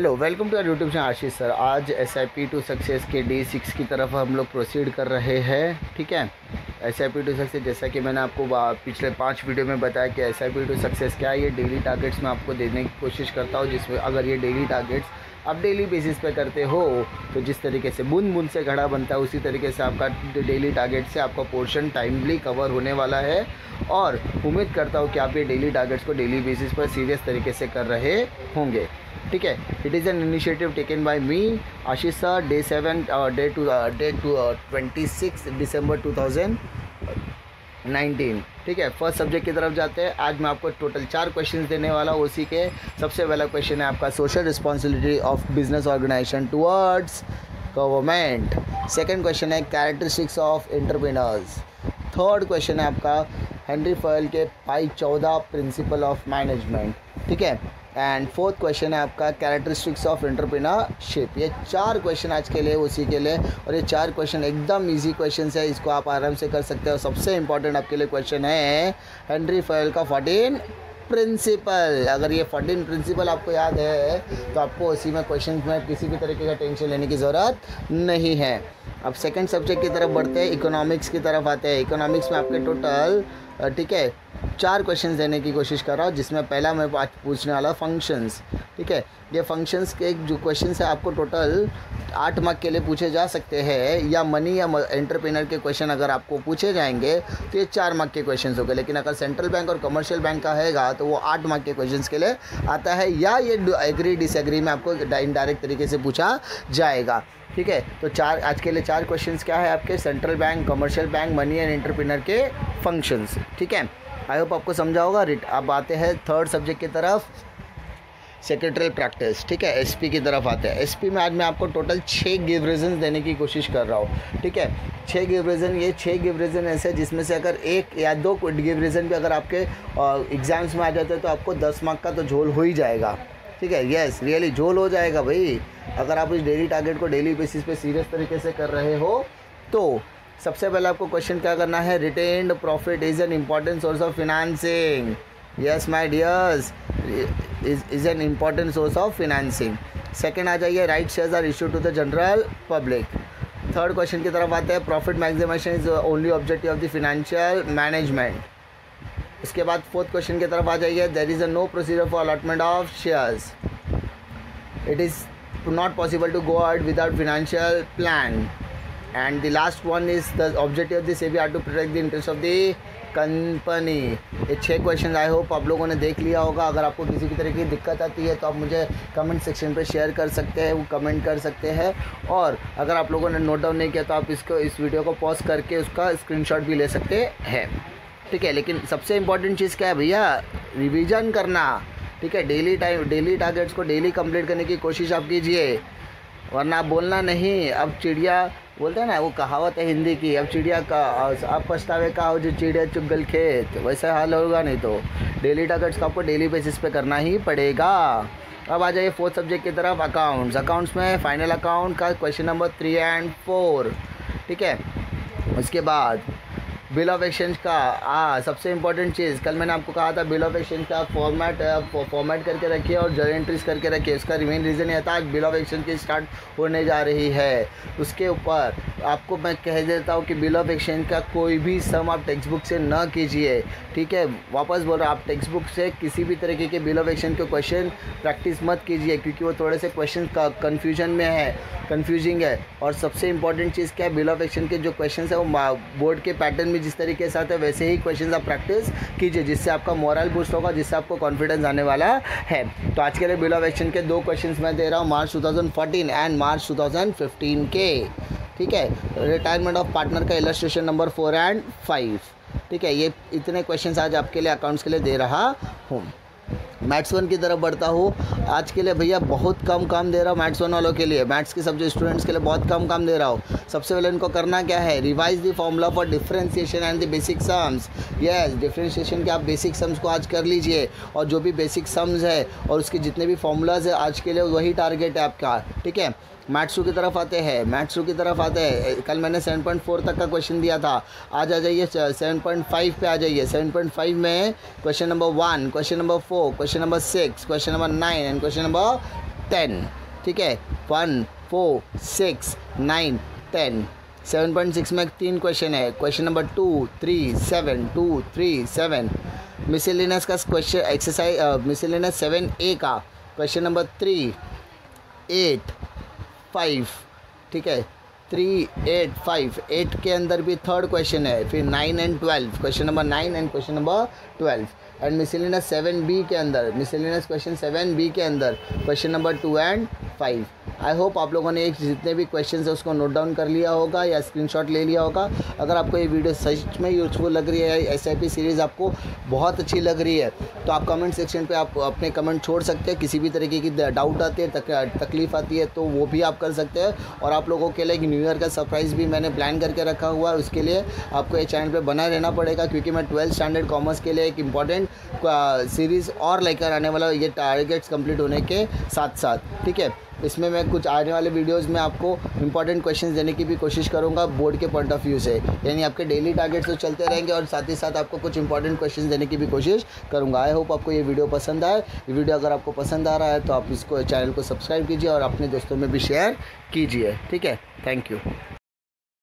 Hello, welcome to our YouTube channel Ashish sir. आज SIP to success के D6 की तरफ हम लोग प्रोसीड कर रहे हैं। ठीक है, SIP टू सक्सेस, जैसा कि मैंने आपको पिछले 5 वीडियो में बताया कि SIP टू सक्सेस क्या है। ये डेली टारगेट्स मैं आपको देने की कोशिश करता हूँ, जिसमें अगर ये डेली टारगेट्स आप डेली बेसिस पे करते हो तो जिस तरीके से बूंद बूंद से घड़ा बनता है, उसी तरीके से आपका डेली टारगेट से आपका पोर्शन टाइमली कवर होने वाला है। और उम्मीद करता हूँ कि आप ये डेली टारगेट्स को डेली बेसिस पर सीरियस तरीके से कर रहे होंगे। ठीक है, it is an initiative taken by me Ashish sir, day 26 December 2019। ठीक है, फर्स्ट सब्जेक्ट की तरफ जाते हैं। आज मैं आपको टोटल 4 क्वेश्चंस देने वाला हूँ। उसी के सबसे पहला क्वेश्चन है आपका social responsibility of business organisation towards government. Second question है characteristics of entrepreneurs. Third question है आपका हेनरी फयल के 14 प्रिंसिपल ऑफ मैनेजमेंट। ठीक है, एंड फोर्थ क्वेश्चन है आपका कैरेक्टरिस्टिक्स ऑफ एंटरप्रेन्योरशिप। ये 4 क्वेश्चन आज के लिए उसी के लिए, और ये 4 क्वेश्चन एकदम इजी क्वेश्चन है, इसको आप आराम से कर सकते हो। सबसे इंपॉर्टेंट आपके लिए क्वेश्चन है हेनरी फयल का 14 प्रिंसिपल। अगर ये 14 प्रिंसिपल आपको याद है तो आपको उसी में क्वेश्चन में किसी भी तरीके का टेंशन लेने की ज़रूरत नहीं है। अब सेकंड सब्जेक्ट की तरफ बढ़ते हैं, इकोनॉमिक्स की तरफ आते हैं। इकोनॉमिक्स में आपके टोटल ठीक है 4 क्वेश्चंस देने की कोशिश कर रहा हूँ, जिसमें पहला मैं आज पूछने वाला फंक्शंस। ठीक है, ये फंक्शंस के जो क्वेश्चंस है आपको टोटल 8 मार्क के लिए पूछे जा सकते हैं, या मनी या एंटरप्रेन्योर के क्वेश्चन अगर आपको पूछे जाएंगे तो ये 4 मार्क के क्वेश्चंस हो गए। लेकिन अगर सेंट्रल बैंक और कमर्शियल बैंक का हैगा तो वो 8 मार्क के क्वेश्चंस के लिए आता है, या ये एग्री डिसएग्री में आपको इनडायरेक्ट तरीके से पूछा जाएगा। ठीक है, तो आज के लिए 4 क्वेश्चंस क्या है आपके central bank, commercial bank, money and entrepreneur के फंक्शंस। ठीक है, आई होप आपको समझा होगा। अब आते हैं थर्ड सब्जेक्ट की तरफ, सेक्रेटरियल प्रैक्टिस। ठीक है, SP की तरफ आते हैं। SP में आज मैं आपको टोटल 6 गिव रीजन देने की कोशिश कर रहा हूँ। ठीक है, 6 गिव रीज़न, ये 6 गिव रीज़न ऐसे जिसमें से अगर 1 या 2 गिव रीज़न भी अगर आपके एग्ज़ाम्स में आ जाते हैं तो आपको 10 मार्क का तो झोल हो ही जाएगा। ठीक है, यस रियली झोल हो जाएगा भाई, अगर आप इस डेली टारगेट को डेली बेसिस पे सीरियस तरीके से कर रहे हो तो। सबसे पहले आपको क्वेश्चन क्या करना है, retained profit is an important source of financing. Yes my dears, is an important source of financing. Second आ जाइए, right shares are issue to the general public. Third question की तरफ आते हैं, profit maximisation is only objective of the financial management. उसके बाद fourth question की तरफ आ जाइए, there is a no procedure for allotment of shares, it is not possible to go ahead without financial plan. And the last one is the objective of the SEBI are to protect the interest of the company. ये 6 question I hope आप लोगों ने देख लिया होगा। अगर आपको किसी भी तरह की दिक्कत आती है तो आप मुझे कमेंट सेक्शन पे शेयर कर सकते हैं, वो कमेंट कर सकते हैं। और अगर आप लोगों ने नोट डाउन नहीं किया तो आप इस वीडियो को पॉज करके उसका स्क्रीनशॉट भी ले सकते हैं। ठीक है, लेकिन सबसे इम्पॉर्टेंट चीज़ क्या है भैया, रिवीजन करना। ठीक है, डेली टारगेट्स को डेली कंप्लीट करने की कोशिश आप कीजिए, वरना आप बोलना नहीं। अब चिड़िया बोलते हैं ना, वो कहावत है हिंदी की, अब चिड़िया का आप पछतावे का हो जो चिड़िया चुग गल खेत, वैसा हाल होगा। नहीं तो डेली टारगेट्स को आपको डेली बेसिस पे करना ही पड़ेगा। अब आ जाइए फोर्थ सब्जेक्ट की तरफ, अकाउंट्स में फाइनल अकाउंट का क्वेश्चन नंबर 3 और 4। ठीक है, उसके बाद बिल ऑफ एक्सचेंज का सबसे इम्पोर्टेंट चीज़, कल मैंने आपको कहा था बिल ऑफ एक्सचेंज का फॉर्मेट करके रखिए और जर्नल एंट्रीज करके रखिए। उसका रिमेन रीज़न ये था, आज बिल ऑफ एक्सचेंज की स्टार्ट होने जा रही है। उसके ऊपर आपको मैं कह देता हूँ कि बिल ऑफ एक्सचेंज का कोई भी सम आप टेक्स्ट बुक से न कीजिए। ठीक है, वापस बोल रहा हूँ, आप टेक्स्ट बुक से किसी भी तरीके के बिल ऑफ एक्सचेंज के क्वेश्चन प्रैक्टिस मत कीजिए, क्योंकि वो थोड़े से क्वेश्चन कन्फ्यूजिंग है। और सबसे इंपॉर्टेंट चीज़ क्या है, बिल ऑफ एक्सचेंज के जो क्वेश्चन है वो बोर्ड के पैटर्न में जिस तरीके से आते हैं वैसे ही क्वेश्चन आप प्रैक्टिस कीजिए, जिससे आपका मोरल बूस्ट होगा, जिससे आपको कॉन्फिडेंस आने वाला है। तो आज के लिए बिल ऑफ एक्सचेंज के 2 क्वेश्चंस मैं दे रहा हूँ, मार्च 2014 एंड मार्च 2015 के। ठीक है, रिटायरमेंट ऑफ पार्टनर का इलस्ट्रेशन नंबर 4 और 5। ठीक है, ये इतने क्वेश्चंस आज आपके लिए अकाउंट्स के लिए दे रहा हूँ। मैथ्स 1 की तरफ बढ़ता हूँ। आज के लिए भैया बहुत कम काम दे रहा हूँ मैथ्स 1 वालों के लिए, मैथ्स के सब्जेक्ट स्टूडेंट्स के लिए बहुत कम काम दे रहा हूँ। सबसे पहले इनको करना क्या है, revise the formula for differentiation and the basic sums. Yes, differentiation के आप बेसिक सम्स को आज कर लीजिए, और जो भी बेसिक सम्स है और उसके जितने भी फॉर्मूलाज है आज के लिए वही टारगेट है आपका। ठीक है, मैथ्स 2 की तरफ आते हैं। कल मैंने 7.4 तक का क्वेश्चन दिया था, आज आ जाइए 7.5 पे आ जाइए। 7.5 में question number 1, question number 4, question number 6, question number 9 and question number 10, ठीक है। 1, 4, 6, 9, 10। 7.6 में 3 क्वेश्चन है। Question number 2, 3, 7, 2, 3, 7। मिसलेनियस का क्वेश्चन एक्सरसाइज मिसलेनियस 7A का क्वेश्चन नंबर 3, 8, 5, ठीक है। 3, 8, 5, 8 के अंदर भी थर्ड क्वेश्चन है। फिर 9 and 12, question number 9 and question number 12। And miscellaneous 7B के अंदर, मिसलेनियस क्वेश्चन 7B के अंदर question number 2 and 5। I hope आप लोगों ने जितने भी क्वेश्चन है उसको नोट डाउन कर लिया होगा या स्क्रीनशॉट ले लिया होगा। अगर आपको ये वीडियो सच में यूजफुल लग रही है, SIP सीरीज़ आपको बहुत अच्छी लग रही है, तो आप कमेंट सेक्शन पे आप अपने कमेंट छोड़ सकते हैं। किसी भी तरीके की डाउट आती है, तकलीफ़ आती है, तो वो भी आप कर सकते हैं। और आप लोगों के लिए एक न्यू ईयर का सरप्राइज़ भी मैंने प्लान करके रखा हुआ है। उसके लिए आपको ये चैनल पर बना रहना पड़ेगा, क्योंकि मैं 12th स्टैंडर्ड कॉमर्स के लिए एक इम्पॉर्टेंट सीरीज़ और लेकर आने वाला, ये टारगेट्स कंप्लीट होने के साथ साथ, ठीक है। इसमें मैं कुछ आने वाले वीडियोस में आपको इंपॉर्टेंट क्वेश्चंस देने की भी कोशिश करूंगा बोर्ड के पॉइंट ऑफ व्यू से, यानी आपके डेली टारगेट्स तो चलते रहेंगे और साथ ही साथ आपको कुछ इंपॉर्टेंट क्वेश्चंस देने की भी कोशिश करूंगा। आई होप आपको ये वीडियो पसंद आए। ये वीडियो अगर आपको पसंद आ रहा है तो आप इसको चैनल को सब्सक्राइब कीजिए और अपने दोस्तों में भी शेयर कीजिए, ठीक है। Thank you.